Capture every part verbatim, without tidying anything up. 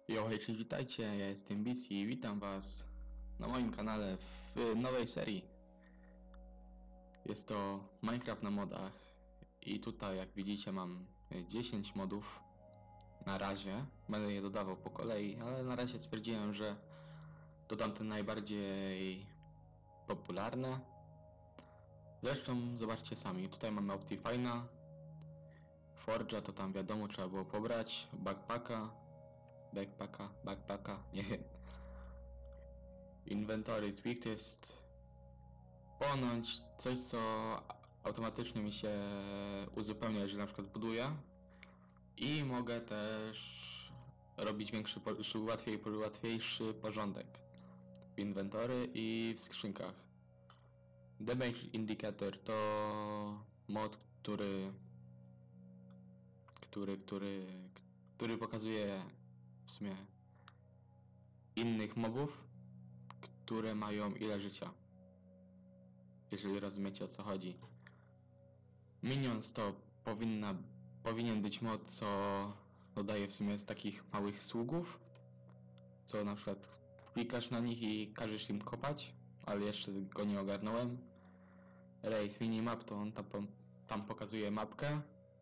Yo, hej, cześć, witajcie, ja jestem B C i witam was na moim kanale w nowej serii. Jest to Minecraft na modach i tutaj, jak widzicie, mam dziesięć modów na razie. Będę je dodawał po kolei, ale na razie stwierdziłem, że dodam te najbardziej popularne. Zresztą zobaczcie sami, tutaj mamy Optifine'a, Forge'a to tam wiadomo, trzeba było pobrać, Backpacka, Backpacka, Backpacka, nie wiem. Inventory Tweak to jest ponoć coś, co automatycznie mi się uzupełnia, jeżeli na przykład buduję. I mogę też robić większy, łatwiej, łatwiejszy porządek w inwentory i w skrzynkach. Damage Indicator to mod, który który, który, który pokazuje w sumie innych mobów, które mają ile życia. Jeżeli rozumiecie, o co chodzi. Minions to powinna, powinien być mod, co dodaje w sumie z takich małych sługów, co na przykład klikasz na nich i każesz im kopać, ale jeszcze go nie ogarnąłem. Race Minimap to on tam, tam pokazuje mapkę.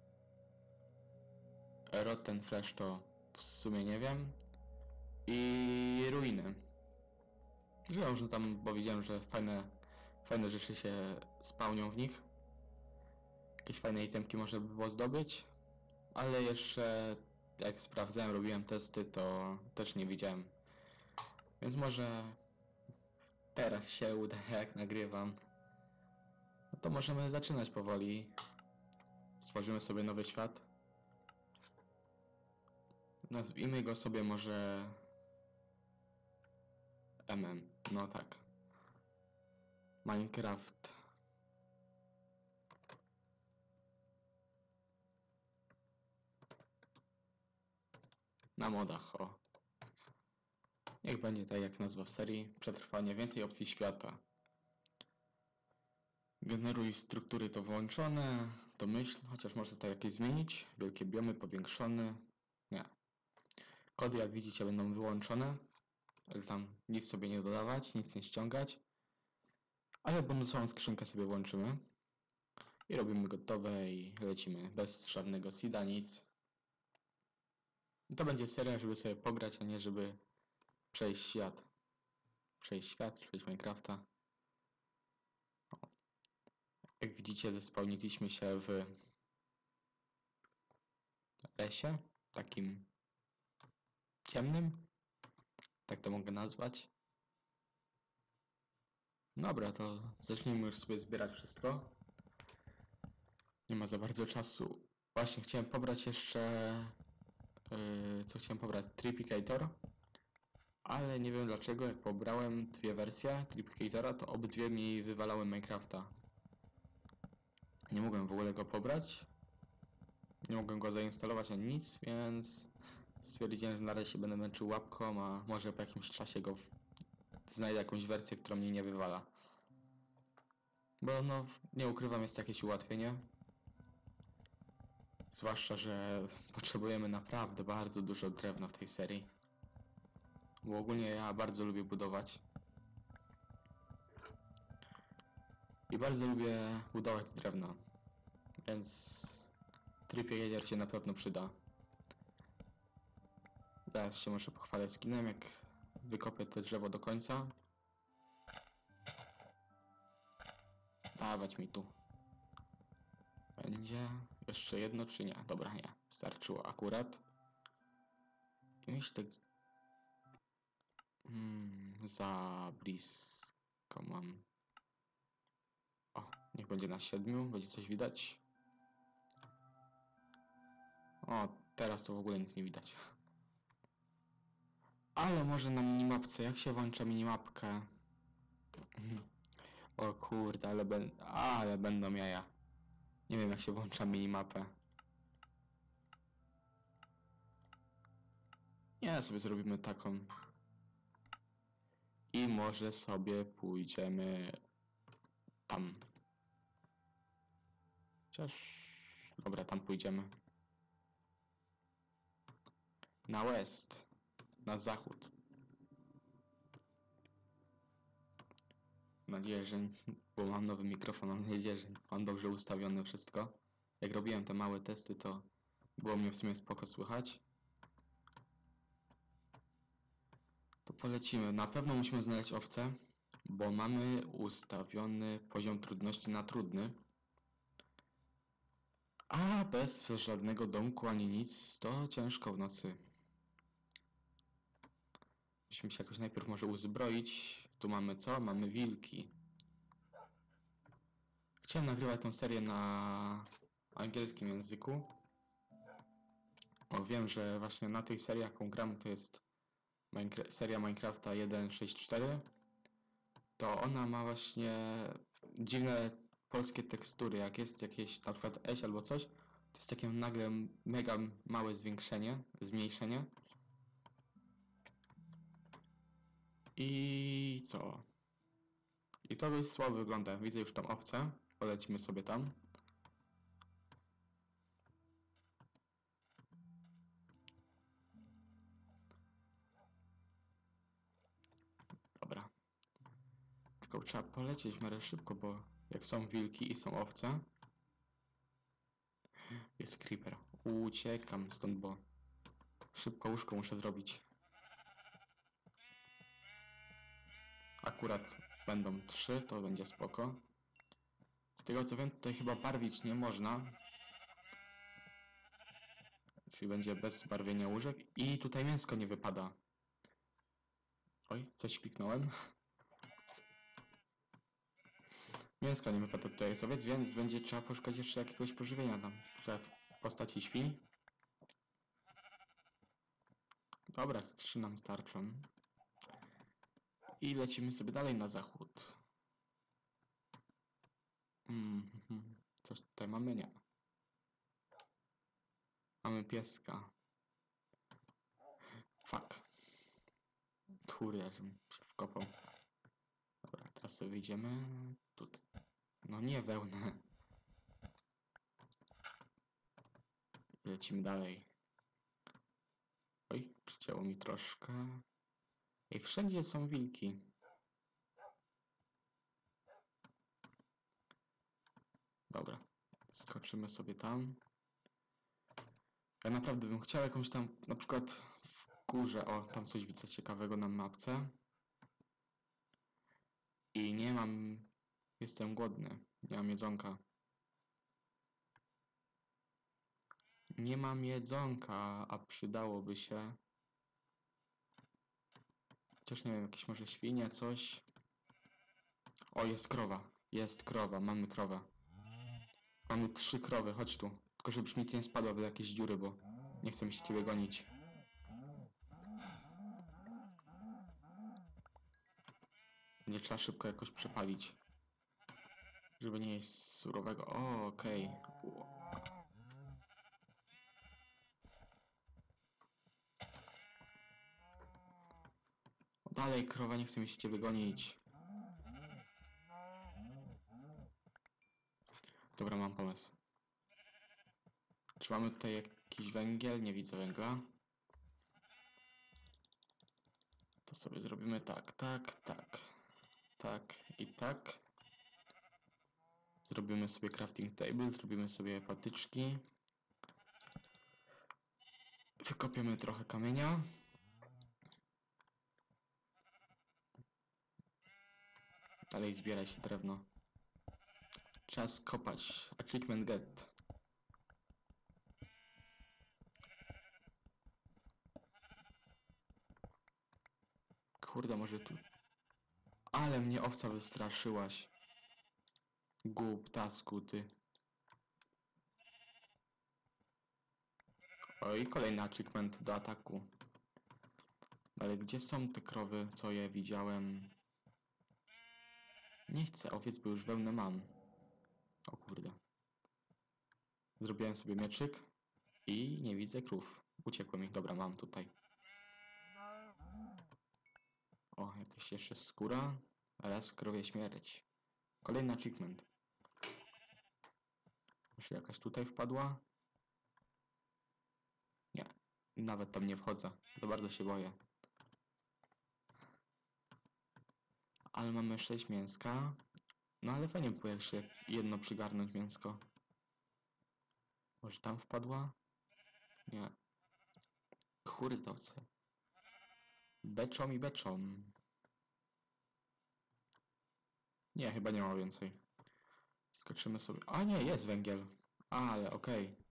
Rotten Flash to w sumie nie wiem. I ruiny. Że może tam, bo widziałem, że fajne, fajne rzeczy się spełnią w nich. Jakieś fajne itemki można by było zdobyć, ale jeszcze jak sprawdzałem, robiłem testy, to też nie widziałem. Więc może teraz się uda, jak nagrywam. No to możemy zaczynać powoli. Stworzymy sobie nowy świat. Nazwijmy go sobie może M M. No tak. Minecraft. Na modach, o. Niech będzie tak jak nazwa w serii. Przetrwanie, więcej opcji świata. Generuj struktury to włączone. To myśl, chociaż można to jakieś zmienić. Wielkie biomy powiększone. Nie. Kody, jak widzicie, będą wyłączone. Ale tam nic sobie nie dodawać, nic nie ściągać. Ale bonusową skrzynkę sobie włączymy. I robimy gotowe i lecimy. Bez żadnego seeda, nic. I to będzie seria, żeby sobie pograć, a nie żeby przejść świat. Przejść świat, przejść Minecrafta. O. Jak widzicie, zespełniliśmy się w lesie, takim ciemnym. Tak to mogę nazwać. Dobra, to zacznijmy już sobie zbierać wszystko. Nie ma za bardzo czasu. Właśnie chciałem pobrać jeszcze... Yy, co chciałem pobrać? Triplicator. Ale nie wiem dlaczego, jak pobrałem dwie wersje Triplicatora, to obydwie mi wywalały Minecrafta. Nie mogłem w ogóle go pobrać. Nie mogłem go zainstalować ani nic, więc stwierdziłem, że na razie się będę męczył łapką, a może po jakimś czasie go w... znajdę jakąś wersję, która mnie nie wywala. Bo no, nie ukrywam, jest jakieś ułatwienie. Zwłaszcza, że potrzebujemy naprawdę bardzo dużo drewna w tej serii. Bo ogólnie ja bardzo lubię budować. I bardzo lubię budować z drewna. Więc Triplicator się na pewno przyda. Teraz się może pochwalę skinem, jak wykopię to drzewo do końca. Dawać mi tu. Będzie jeszcze jedno czy nie? Dobra, nie. Starczyło akurat. I myślę... Hmm, za blisko mam. O, niech będzie na siedmiu, będzie coś widać. O, teraz to w ogóle nic nie widać. Ale może na minimapce, jak się włącza minimapkę? O kurde, ale, ben... ale będą jaja. Nie wiem, jak się włącza minimapę. Nie, sobie zrobimy taką. I może sobie pójdziemy tam. Chociaż... Dobra, tam pójdziemy. Na west. na zachód. Mam nadzieję, że... bo mam nowy mikrofon, mam nadzieję, że mam dobrze ustawione wszystko. Jak robiłem te małe testy, to było mnie w sumie spoko słychać. To polecimy. Na pewno musimy znaleźć owce, bo mamy ustawiony poziom trudności na trudny. A bez żadnego domku ani nic, to ciężko w nocy. Musimy się jakoś najpierw może uzbroić. Tu mamy co? Mamy wilki. Chciałem nagrywać tę serię na angielskim języku. O, wiem, że właśnie na tej serii, jaką gram, to jest Minecraft, seria Minecrafta jeden sześć cztery. To ona ma właśnie dziwne polskie tekstury. Jak jest jakieś na przykład eś albo coś, to jest takie nagle mega małe zwiększenie, zmniejszenie. I co? I to by słabo wygląda. Widzę już tą owcę. Polecimy sobie tam. Dobra. Tylko trzeba polecieć w miarę szybko, bo jak są wilki i są owce... Jest creeper. Uciekam stąd, bo szybko łóżko muszę zrobić. Akurat będą trzy, to będzie spoko. Z tego co wiem, tutaj chyba barwić nie można. Czyli będzie bez barwienia łóżek. I tutaj mięsko nie wypada. Oj, coś piknąłem. Mięska nie wypada tutaj z owiec, więc będzie trzeba poszukać jeszcze jakiegoś pożywienia tam. Na przykład w postaci świń. Dobra, trzy nam starczą. I lecimy sobie dalej na zachód. Mm -hmm. Coś tutaj mamy? Nie. Mamy pieska. Fuck. Kurde, żebym się wkopał. Dobra, teraz sobie wyjdziemy. Tutaj. No nie wełnę. Lecimy dalej. Oj, przycięło mi troszkę. Ej, wszędzie są wilki. Dobra, skoczymy sobie tam. Ja naprawdę bym chciał jakąś tam, na przykład w górze, o, tam coś widzę ciekawego na mapce. I nie mam, jestem głodny, nie mam jedzonka. Nie mam jedzonka, a przydałoby się. Chociaż nie wiem, jakieś może świnie, coś. O, jest krowa, jest krowa, mamy krowę. Mamy trzy krowy, chodź tu. Tylko żebyś mi nie spadła w jakieś dziury, bo nie chcę mi się ciebie gonić. Nie trzeba szybko jakoś przepalić. Żeby nie jeść surowego. O, okej. Okay. Dalej, krowa, nie chce mi się ciebie gonić. Dobra, mam pomysł. Czy mamy tutaj jakiś węgiel? Nie widzę węgla. To sobie zrobimy tak, tak, tak. Tak i tak. Zrobimy sobie crafting table, zrobimy sobie patyczki. Wykopiemy trochę kamienia. Dalej zbieraj się drewno. Czas kopać. Achievement get. Kurde, może tu... Ale mnie owca wystraszyłaś. Głuptasku, ty. Oj, kolejny achievement do ataku. Ale gdzie są te krowy, co je widziałem? Nie chcę owiec, bo już wełnę mam. O kurde. Zrobiłem sobie mieczyk i nie widzę krów. Uciekłem ich. Dobra, mam tutaj. O, jakaś jeszcze skóra. Raz krowie śmierć. Kolejny achievement. Może jakaś tutaj wpadła? Nie. Nawet tam nie wchodzę. To bardzo się boję. ale mamy sześć mięska. No ale fajnie było jeszcze jedno przygarnąć mięsko. Może tam wpadła? Nie. Kurdowce. Beczą i beczą. Nie, chyba nie ma więcej. Skoczymy sobie. A nie, jest węgiel. Ale okej. Okay.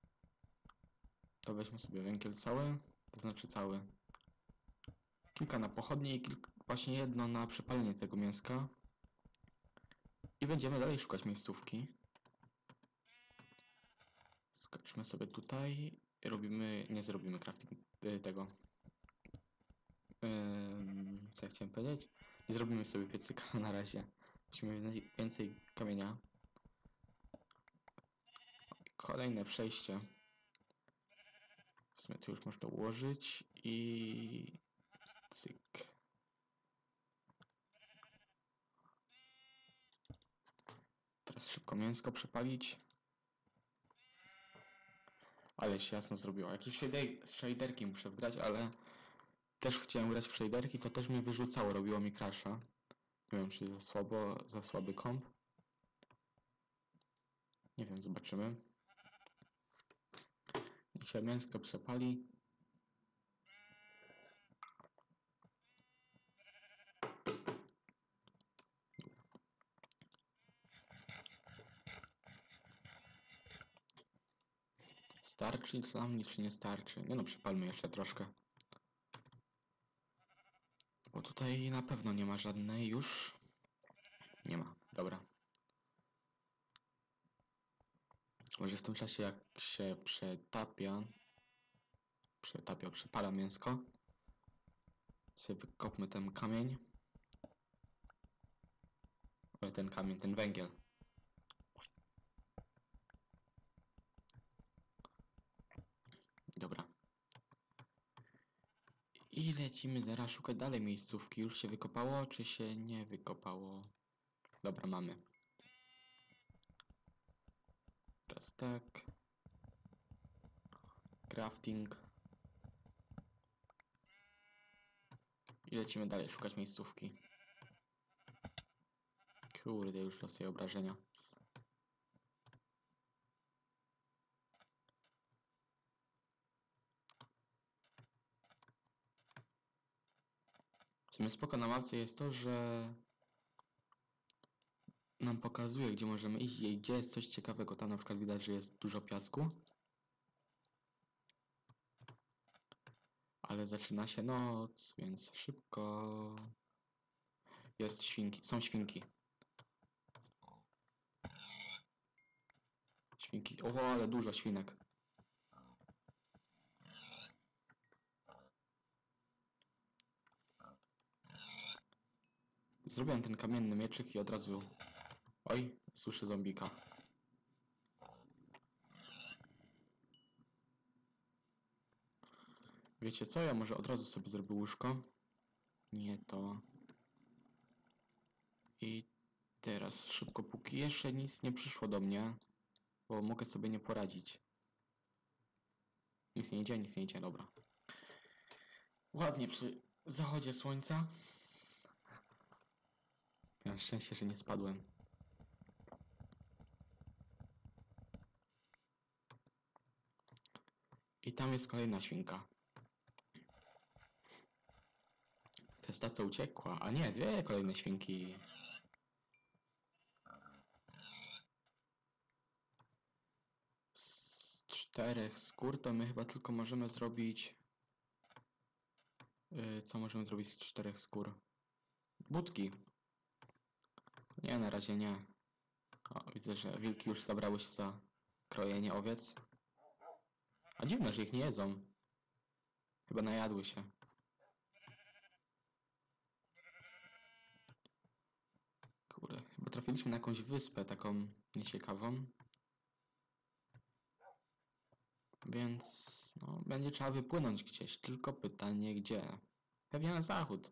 To weźmy sobie węgiel cały. To znaczy cały. Kilka na pochodnie i kilka, właśnie jedno na przepalenie tego mięska. I będziemy dalej szukać miejscówki. Skoczmy sobie tutaj. Robimy, nie zrobimy crafting yy, tego. Yy, co ja chciałem powiedzieć? Nie zrobimy sobie piecyka na razie. Musimy więcej kamienia. Kolejne przejście. W sumie to już można ułożyć i cyk. Teraz szybko mięsko przepalić. Ale się jasno zrobiło. Jakieś shaderki muszę wgrać, ale też chciałem grać w shaderki, to też mnie wyrzucało, robiło mi crasha. Nie wiem, czy za słabo, za słaby komp. Nie wiem, zobaczymy. Niech się mięsko przepali. Starczy dla mnie, czy nie starczy? Nie no, przypalmy jeszcze troszkę. Bo tutaj na pewno nie ma żadnej już. Nie ma, dobra. Może w tym czasie jak się przetapia, przetapia, przepala mięsko, sobie wykopmy ten kamień. Ale ten kamień, ten węgiel. Dobra. I lecimy zaraz szukać dalej miejscówki. Już się wykopało, czy się nie wykopało? Dobra, mamy. Teraz tak. Crafting. I lecimy dalej szukać miejscówki. Kurde, już dostaję obrażenia. W sumie spoko na mapce jest to, że nam pokazuje, gdzie możemy iść i gdzie jest coś ciekawego. Tam na przykład widać, że jest dużo piasku. Ale zaczyna się noc, więc szybko. Jest świnki, są świnki. Świnki, o, ale dużo świnek. Zrobiłem ten kamienny mieczyk i od razu... Oj, słyszę zombika. Wiecie co? Ja może od razu sobie zrobię łóżko. Nie to. I teraz szybko, póki jeszcze nic nie przyszło do mnie, bo mogę sobie nie poradzić. Nic nie idzie, nic nie idzie, dobra. Ładnie przy zachodzie słońca. Miałem szczęście, że nie spadłem. I tam jest kolejna świnka. To jest ta, co uciekła. A nie, dwie kolejne świnki. Z czterech skór to my chyba tylko możemy zrobić... Yy, co możemy zrobić z czterech skór? Budki. Nie, na razie nie. O, widzę, że wilki już zabrały się za krojenie owiec. A dziwne, że ich nie jedzą. Chyba najadły się. Kurde, chyba trafiliśmy na jakąś wyspę taką nieciekawą. Więc no, będzie trzeba wypłynąć gdzieś. Tylko pytanie gdzie? Pewnie na zachód.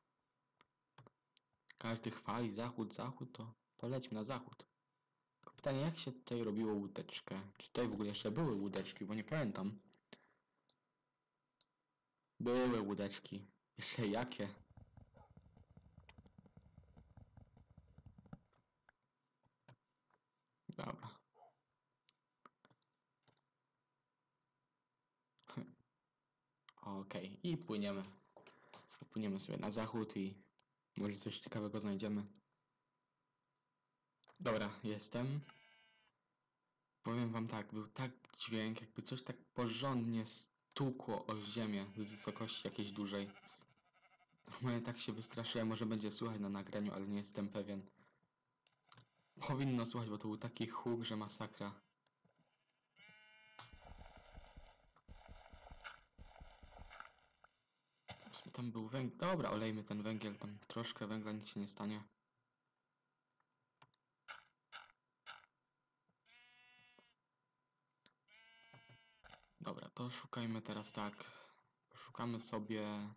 Każdy chwali zachód, zachód, to, to lećmy na zachód. Pytanie, jak się tutaj robiło łódeczkę? Czy tutaj w ogóle jeszcze były łódeczki, bo nie pamiętam. Były łódeczki. Jeszcze jakie? Dobra. Okej, okay. I płyniemy. Płyniemy sobie na zachód i może coś ciekawego znajdziemy. Dobra, jestem. Powiem wam tak, był tak dźwięk, jakby coś tak porządnie stukło o ziemię z wysokości jakiejś dużej. Moje tak się wystraszyłem, może będzie słychać na nagraniu, ale nie jestem pewien. Powinno słuchać, bo to był taki huk, że masakra. Tam był węgiel. Dobra, olejmy ten węgiel, tam troszkę węgla, nic się nie stanie. Dobra, to szukajmy teraz tak. Szukamy sobie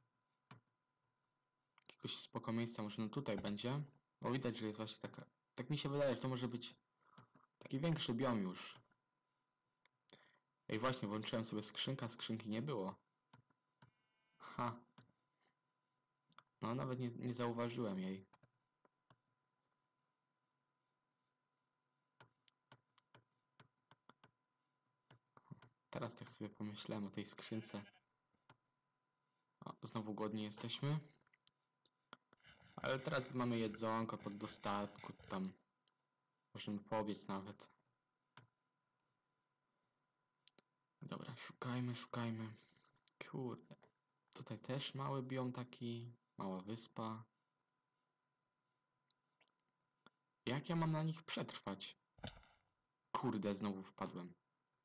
jakiegoś spoko miejsca, może no tutaj będzie. Bo widać, że jest właśnie taka... Tak mi się wydaje, że to może być taki większy biom już. Ej, właśnie, włączyłem sobie skrzynkę, skrzynki nie było. Ha. No, nawet nie, nie zauważyłem jej. Teraz tak sobie pomyślałem o tej skrzynce. O, znowu głodni jesteśmy. Ale teraz mamy jedzonko pod dostatku, tam możemy pobiec nawet. Dobra, szukajmy, szukajmy. Kurde. Tutaj też mały biom taki, mała wyspa. Jak ja mam na nich przetrwać? Kurde, znowu wpadłem.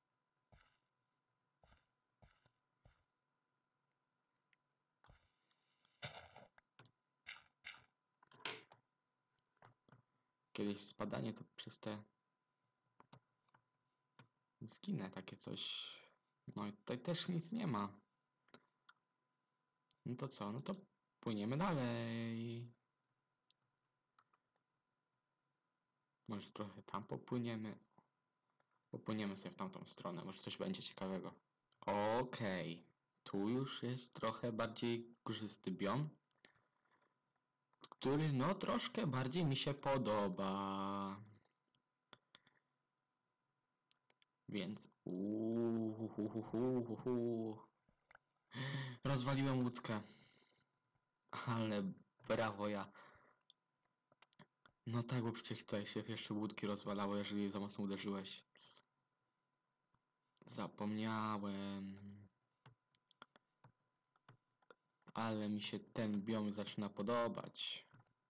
Kiedyś spadanie to przez te... Zginę takie coś. No i tutaj też nic nie ma. No to co? No to płyniemy dalej. Może trochę tam popłyniemy. Popłyniemy sobie w tamtą stronę. Może coś będzie ciekawego. Okej. Okay. Tu już jest trochę bardziej górzysty biom, który no troszkę bardziej mi się podoba. Więc uuuuhuhuhuhu. Rozwaliłem łódkę. Ale brawo ja. No tak, bo przecież tutaj się jeszcze łódki rozwalało, jeżeli za mocno uderzyłeś. Zapomniałem. Ale mi się ten biom zaczyna podobać.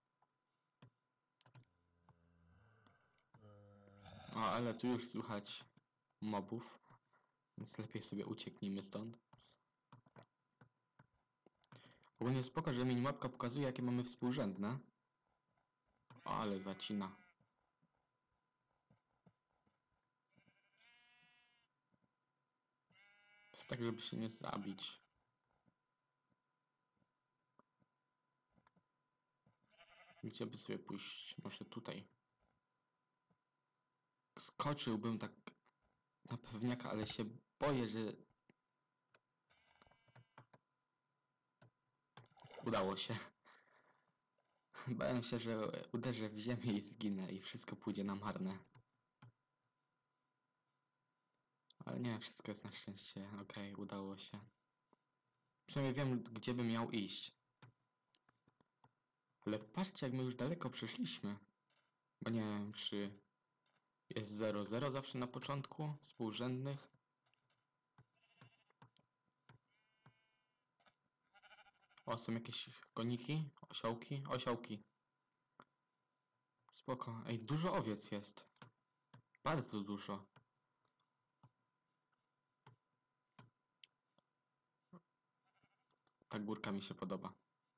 O, ale tu już słychać mobów. Więc lepiej sobie ucieknijmy stąd. Ogólnie spoko, że minimapka pokazuje, jakie mamy współrzędne. O, ale zacina. To jest tak, żeby się nie zabić. Gdzie by sobie pójść? Może tutaj. Skoczyłbym tak na pewniaka, ale się boję, że... Udało się. Bałem się, że uderzę w ziemię i zginę i wszystko pójdzie na marne. Ale nie, wszystko jest na szczęście. Okej, okay, udało się. Przynajmniej wiem, gdzie bym miał iść. Ale patrzcie, jak my już daleko przeszliśmy. Bo nie wiem, czy jest zero zero zawsze na początku współrzędnych. O, są jakieś koniki, osiołki, osiołki. Spoko. Ej, dużo owiec jest. Bardzo dużo. Ta górka mi się podoba.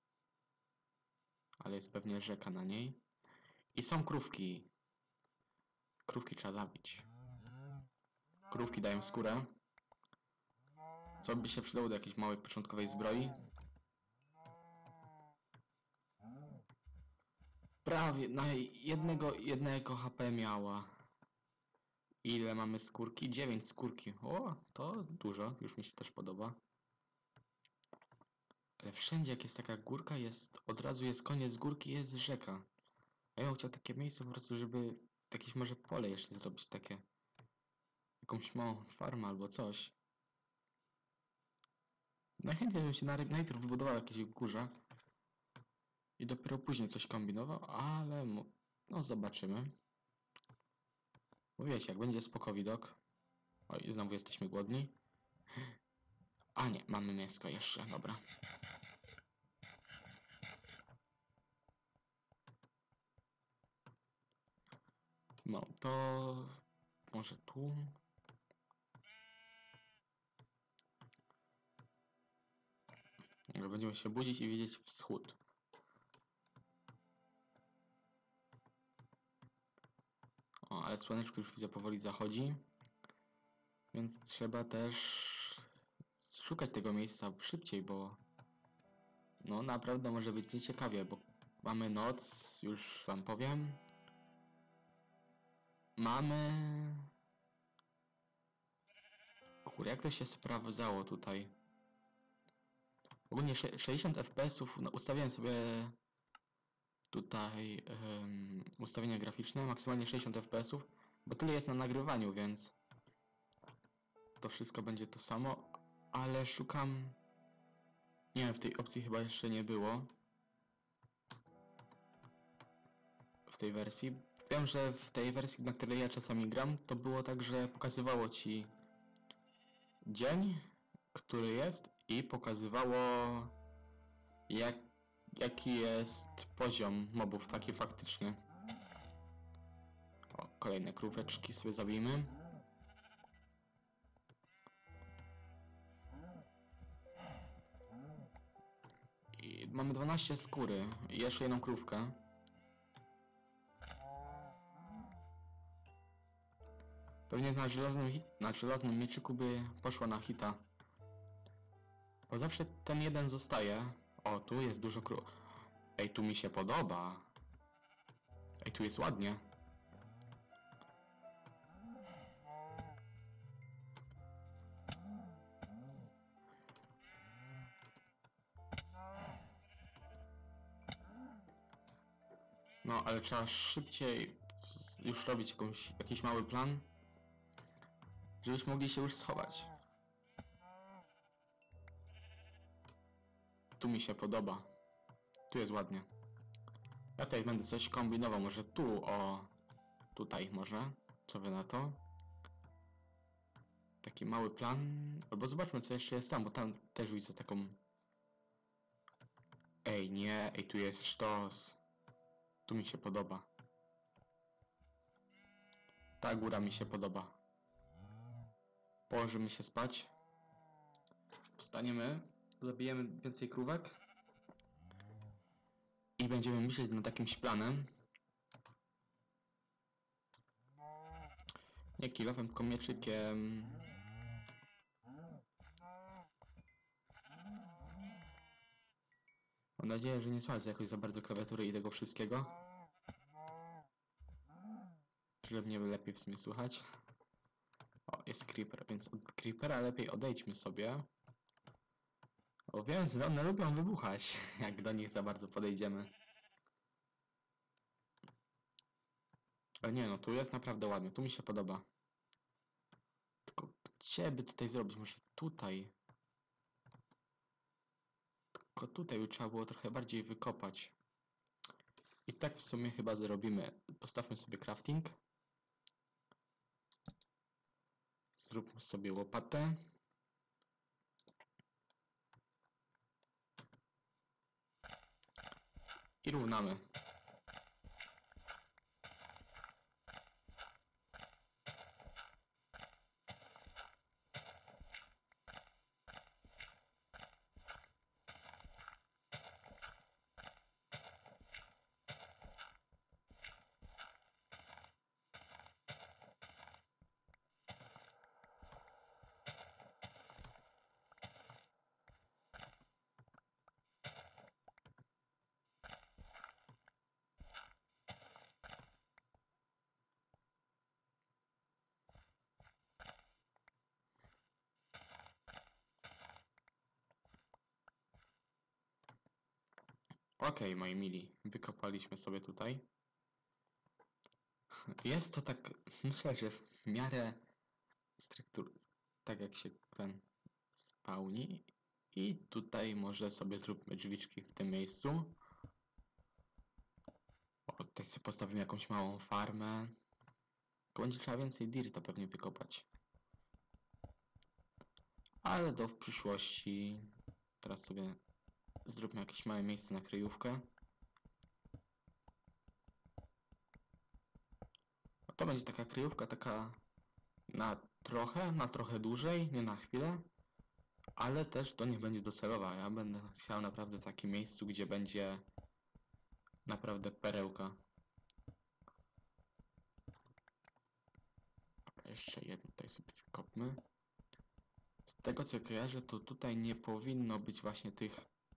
Ale jest pewnie rzeka na niej. I są krówki. Krówki trzeba zabić. Krówki dają skórę. Co by się przydało do jakiejś małej początkowej zbroi? Prawie na jednego, jednego H P miała. Ile mamy skórki? dziewięć skórki. O, to dużo. Już mi się też podoba. Ale wszędzie jak jest taka górka, jest od razu jest koniec górki, jest rzeka. A ja bym chciał takie miejsce po prostu, żeby jakieś może pole jeszcze zrobić takie. Jakąś małą farmę albo coś. Najchętniej bym się najpierw wybudował jakieś górze. I dopiero później coś kombinował, ale no zobaczymy. Bo wiecie, jak będzie spoko widok. Oj, znowu jesteśmy głodni. A nie, mamy mięsko jeszcze, dobra. No, to może tu. Będziemy się budzić i widzieć wschód. O, ale słoneczko już widzę powoli zachodzi. Więc trzeba też szukać tego miejsca szybciej, bo no naprawdę może być nieciekawie, bo mamy noc, już wam powiem. Mamy... Kurde, jak to się sprawdzało tutaj? Ogólnie sześćdziesiąt F P S ów ustawiałem sobie tutaj um, ustawienia graficzne, maksymalnie sześćdziesiąt F P S ów, bo tyle jest na nagrywaniu, więc to wszystko będzie to samo, ale szukam... Nie wiem, w tej opcji chyba jeszcze nie było. W tej wersji. Wiem, że w tej wersji, na której ja czasami gram, to było tak, że pokazywało ci dzień, który jest i pokazywało jak, jaki jest poziom mobów, taki faktyczny. O, kolejne króweczki sobie zabijmy. I mamy dwanaście skóry i jeszcze jedną krówkę. Pewnie na żelaznym, hit, na żelaznym mieczyku by poszła na hita. Bo zawsze ten jeden zostaje. O, tu jest dużo kró... Ej, tu mi się podoba. Ej, tu jest ładnie. No, ale trzeba szybciej już robić jakąś, jakiś mały plan, żebyśmy mogli się już schować. Tu mi się podoba. Tu jest ładnie. Ja tutaj będę coś kombinował, może tu, o... Tutaj może. Co wy na to? Taki mały plan. Albo zobaczmy, co jeszcze jest tam, bo tam też widzę taką... Ej, nie, ej, tu jest sztos. Tu mi się podoba. Ta góra mi się podoba. Położymy się spać. Wstaniemy. Zabijemy więcej krówek. I będziemy myśleć nad jakimś planem. Nie kilofem, tylko mieczykiem. Mam nadzieję, że nie słychać jakoś za bardzo klawiatury i tego wszystkiego. Żeby mnie lepiej w sumie słychać. O, jest creeper, więc od creepera lepiej odejdźmy sobie. Bo wiem, że one lubią wybuchać, jak do nich za bardzo podejdziemy. Ale nie no, tu jest naprawdę ładnie, tu mi się podoba. Tylko gdzie by tutaj zrobić? Może tutaj? Tylko tutaj by trzeba było trochę bardziej wykopać. I tak w sumie chyba zrobimy. Postawmy sobie crafting. Zróbmy sobie łopatę. I równamy. Okej, okay, moi mili, wykopaliśmy sobie tutaj. jest to tak, myślę, że w miarę struktur, tak jak się ten spawni. I tutaj może sobie zróbmy drzwiczki w tym miejscu. O, tutaj sobie postawimy jakąś małą farmę. Tylko będzie trzeba więcej dirta pewnie wykopać. Ale to w przyszłości. Teraz sobie zróbmy jakieś małe miejsce na kryjówkę. No to będzie taka kryjówka, taka na trochę, na trochę dłużej, nie na chwilę. Ale też to nie będzie docelowa. Ja będę chciał naprawdę w takim miejscu, gdzie będzie naprawdę perełka. Jeszcze jedno tutaj sobie wykopmy. Z tego co kojarzę, to tutaj nie powinno być właśnie tych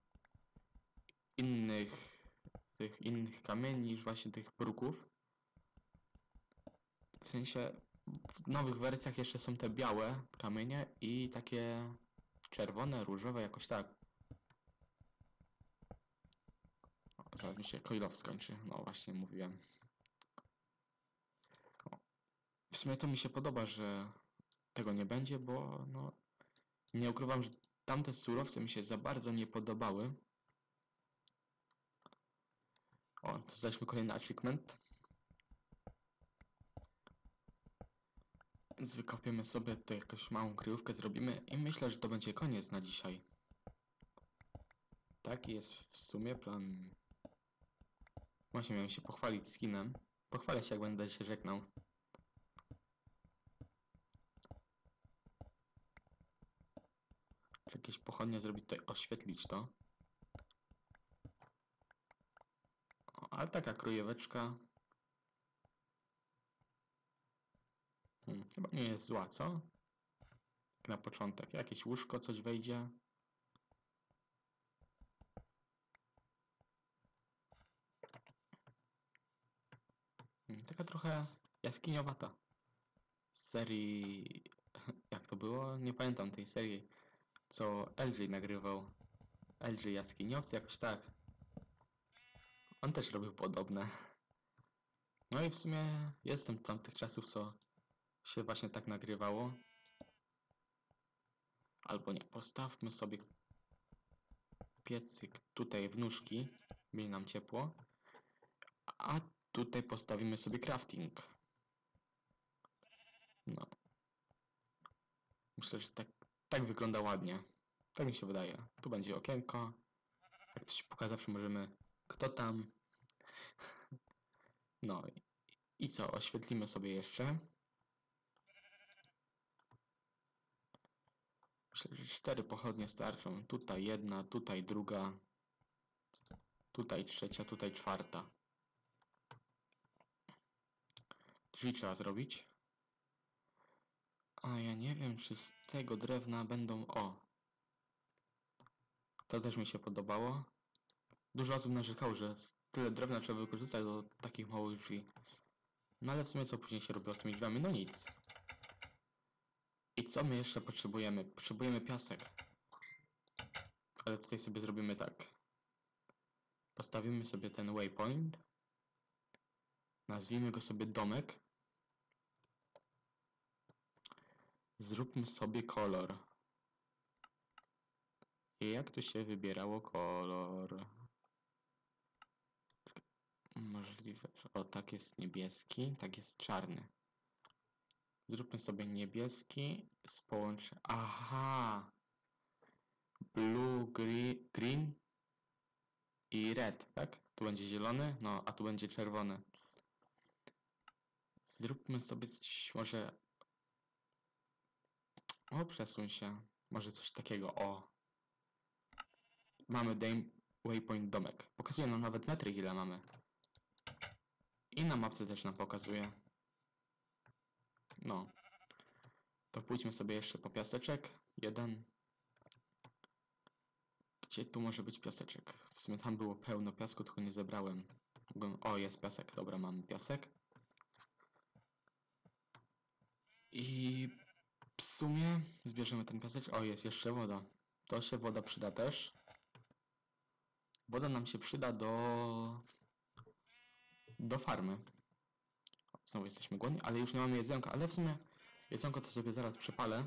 innych tych innych kamieni niż właśnie tych bruków. W sensie w nowych wersjach jeszcze są te białe kamienie i takie czerwone, różowe, jakoś tak. O, zaraz mi się coilow skończy. No właśnie mówiłem. O. W sumie to mi się podoba, że tego nie będzie, bo no nie ukrywam, że tamte surowce mi się za bardzo nie podobały. O, to zaczmy kolejny achievement. Więc wykopiemy sobie tutaj jakąś małą kryjówkę, zrobimy i myślę, że to będzie koniec na dzisiaj. Taki jest w sumie plan. Właśnie miałem się pochwalić skinem. Pochwalę się, jak będę się żegnał. Jakieś pochodnie zrobić tutaj, oświetlić to. O, ale taka kryjóweczka. Hmm, chyba nie jest zła, co? Na początek. Jakieś łóżko, coś wejdzie. Hmm, taka trochę jaskiniowata. Z serii... Jak to było? Nie pamiętam tej serii, co L J nagrywał. L J Jaskiniowcy, jakoś tak. On też robił podobne. No i w sumie jestem tam tych czasów, co się właśnie tak nagrywało. Albo nie, postawmy sobie piecyk tutaj w nóżki, mieli nam ciepło. A tutaj postawimy sobie crafting. No. Myślę, że tak, tak wygląda ładnie. Tak mi się wydaje. Tu będzie okienko. Jak ktoś puka, zawsze możemy... Kto tam? No i co? Oświetlimy sobie jeszcze. Myślę, że cztery pochodnie starczą. Tutaj jedna, tutaj druga. Tutaj trzecia, tutaj czwarta. Drzwi trzeba zrobić. A ja nie wiem, czy z tego drewna będą... O! To też mi się podobało. Dużo osób narzekało, że tyle drewna trzeba wykorzystać do takich małych drzwi. No ale w sumie co później się robiło z tymi drzwiami? No nic. I co my jeszcze potrzebujemy? Potrzebujemy piasek. Ale tutaj sobie zrobimy tak. Postawimy sobie ten waypoint. Nazwijmy go sobie domek. Zróbmy sobie kolor. I jak tu się wybierało kolor? Możliwe, że... O, tak jest niebieski, tak jest czarny. Zróbmy sobie niebieski z połączeniem... Aha! Blue, green, green i red, tak? Tu będzie zielony, no, a tu będzie czerwony. Zróbmy sobie coś, może... O, przesuń się. Może coś takiego, o. Mamy dame, waypoint domek. Pokazuje nam nawet metry, ile mamy. I na mapce też nam pokazuje. No. To pójdźmy sobie jeszcze po piaseczek. Jeden. Gdzie tu może być piaseczek? W sumie tam było pełno piasku, tylko nie zebrałem. O, jest piasek. Dobra, mamy piasek. I w sumie zbierzemy ten piaseczek. O, jest jeszcze woda. To się woda przyda też. Woda nam się przyda do... do farmy. Znowu jesteśmy głodni, ale już nie mamy jedzonka, ale w sumie jedzonko to sobie zaraz przypalę.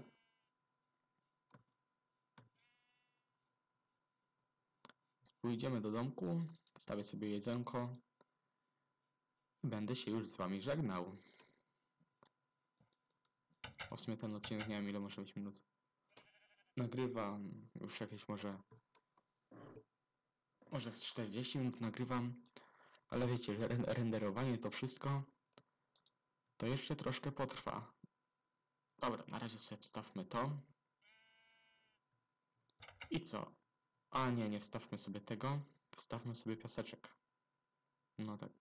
Pójdziemy do domku, postawię sobie jedzonko. Będę się już z wami żegnał. O, w sumie ten odcinek nie wiem ile może być minut. Nagrywam już jakieś może... Może z czterdzieści minut nagrywam. Ale wiecie, że renderowanie to wszystko to jeszcze troszkę potrwa. Dobra, na razie sobie wstawmy to. I co? A nie, nie wstawmy sobie tego. Wstawmy sobie piaseczek. No tak.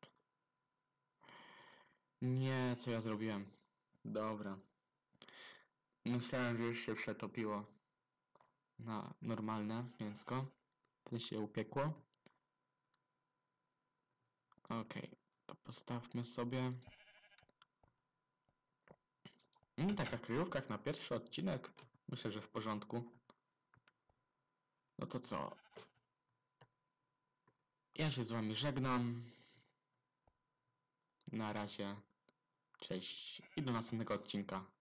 Nie, co ja zrobiłem? Dobra. Myślałem, że już się przetopiło na normalne mięsko. To się upiekło. Okej, to postawmy sobie. No, taka kryjówka jak na pierwszy odcinek. Myślę, że w porządku. No to co? Ja się z wami żegnam. Na razie. Cześć i do następnego odcinka.